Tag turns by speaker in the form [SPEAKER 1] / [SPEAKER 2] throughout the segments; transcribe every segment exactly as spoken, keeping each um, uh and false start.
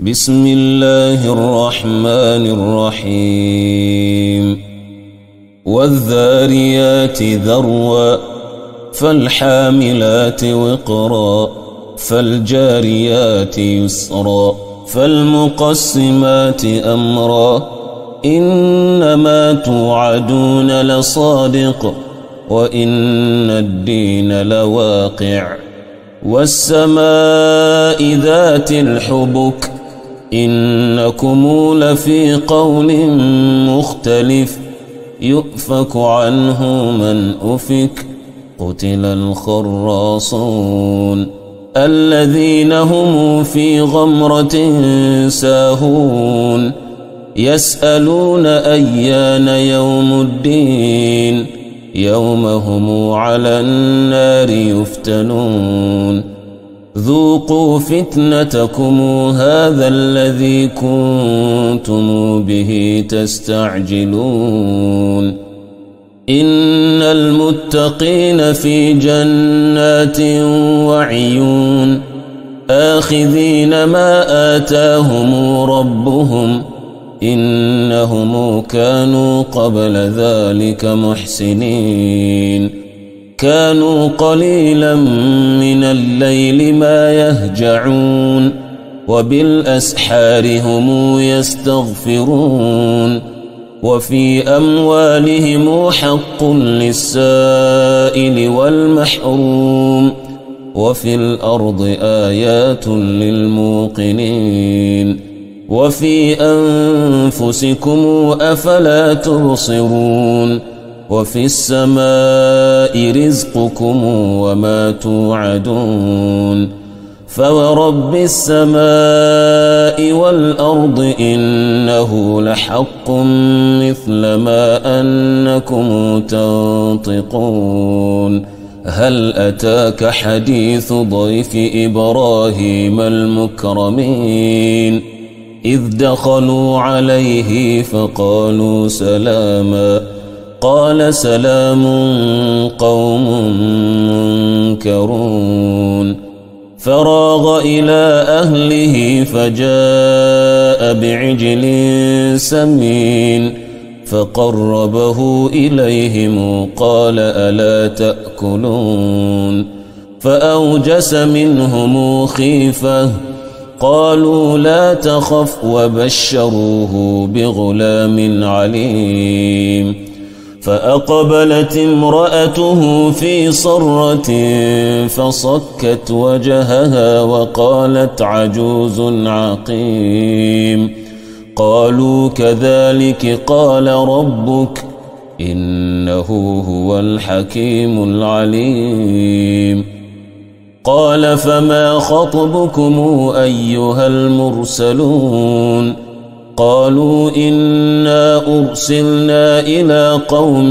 [SPEAKER 1] بسم الله الرحمن الرحيم والذاريات ذروا فالحاملات وقرا فالجاريات يسرا فالمقسمات أمرا إنما توعدون لصادق وإن الدين لواقع والسماء ذات الحبك إنكم لفي قول مختلف يؤفك عنه من أفك قتل الخراصون الذين هم في غمرة ساهون يسألون أيان يوم الدين يوم هم على النار يفتنون ذوقوا فتنتكم هذا الذي كنتم به تستعجلون إن المتقين في جنات وعيون آخذين ما آتاهم ربهم إنهم كانوا قبل ذلك محسنين كانوا قليلا من الليل ما يهجعون وبالأسحار هم يستغفرون وفي أموالهم حق للسائل والمحروم وفي الأرض آيات للموقنين وفي أنفسكم أفلا تبصرون وفي السماء رزقكم وما توعدون فورب السماء والأرض إنه لحق مثل ما أنكم تنطقون هل أتاك حديث ضيف إبراهيم المكرمين إذ دخلوا عليه فقالوا سلاما قال سلام قوم منكرون فراغ إلى أهله فجاء بعجل سمين فقربه إليهم قال ألا تأكلون فأوجس منهم خيفة قالوا لا تخف وبشروه بغلام عليم فأقبلت امرأته في صرة فصكت وجهها وقالت عجوز عقيم قالوا كذلك قال ربك إنه هو الحكيم العليم قال فما خطبكم أيها المرسلون قالوا إنا أرسلنا إلى قوم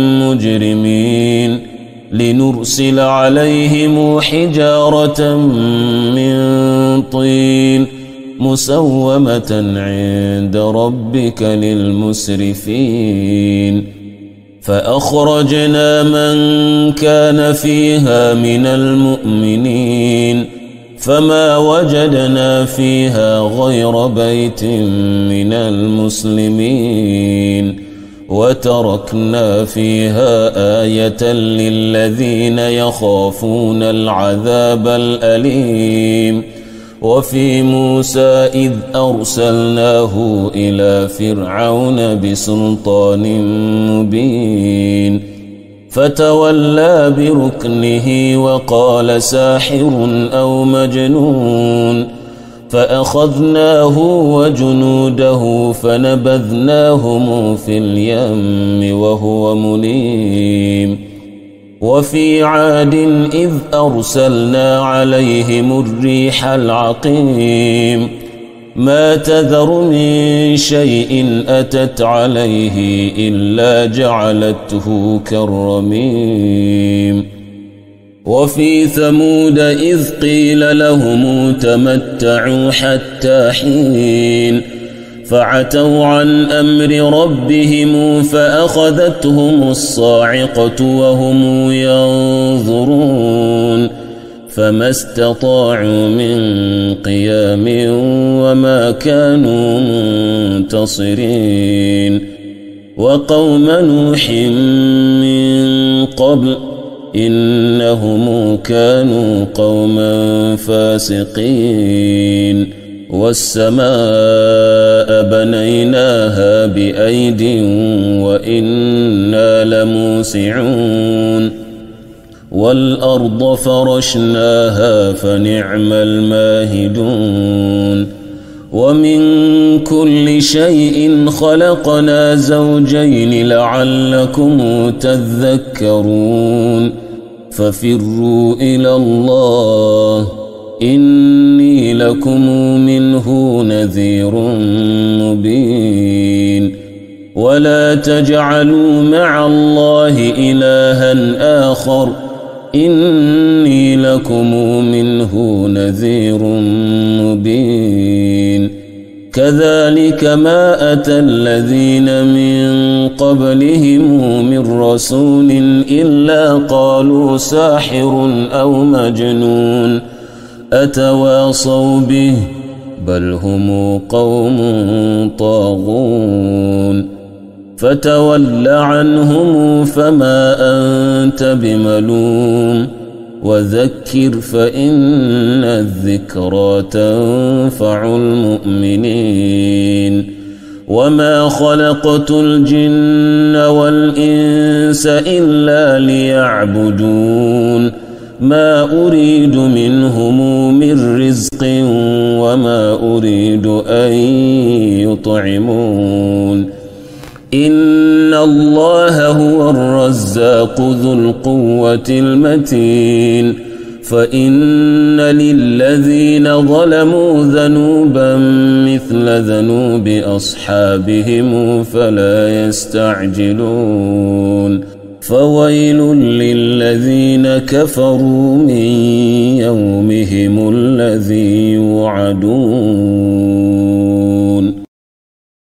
[SPEAKER 1] مجرمين لنرسل عليهم حجارة من طين مسومة عند ربك للمسرفين فأخرجنا من كان فيها من المؤمنين فما وجدنا فيها غير بيت من المسلمين وتركنا فيها آية للذين يخافون العذاب الأليم وفي موسى إذ أرسلناه إلى فرعون بسلطان مبين فتولى بركنه وقال ساحر أو مجنون فأخذناه وجنوده فنبذناهم في اليم وهو مليم وفي عاد إذ أرسلنا عليهم الريح العقيم ما تذر من شيء أتت عليه إلا جعلته كالرميم وفي ثمود إذ قيل لهم تمتعوا حتى حين فعتوا عن أمر ربهم فأخذتهم الصاعقة وهم ينظرون فما استطاعوا من قيام وما كانوا منتصرين وقوم نوح من قبل إنهم كانوا قوما فاسقين والسماء بنيناها بأيد وإنا لموسعون والأرض فرشناها فنعم الماهدون ومن كل شيء خلقنا زوجين لعلكم تذكرون ففروا إلى الله إني لكم منه نذير مبين ولا تجعلوا مع الله إلها آخر إني لكم منه نذير مبين كذلك ما أتى الذين من قبلهم من رسول إلا قالوا ساحر أو مجنون أتواصوا به بل هم قوم طاغون فتول عنهم فما أنت بملوم وذكر فإن الذكرى تنفع المؤمنين وما خلقت الجن والإنس إلا ليعبدون ما أريد منهم من رزق وما أريد أن يطعمون إن الله هو الرزاق ذو القوة المتين فإن للذين ظلموا ذنوبا مثل ذنوب أصحابهم فلا يستعجلون فويل للذين كفروا من يومهم الذي يوعدون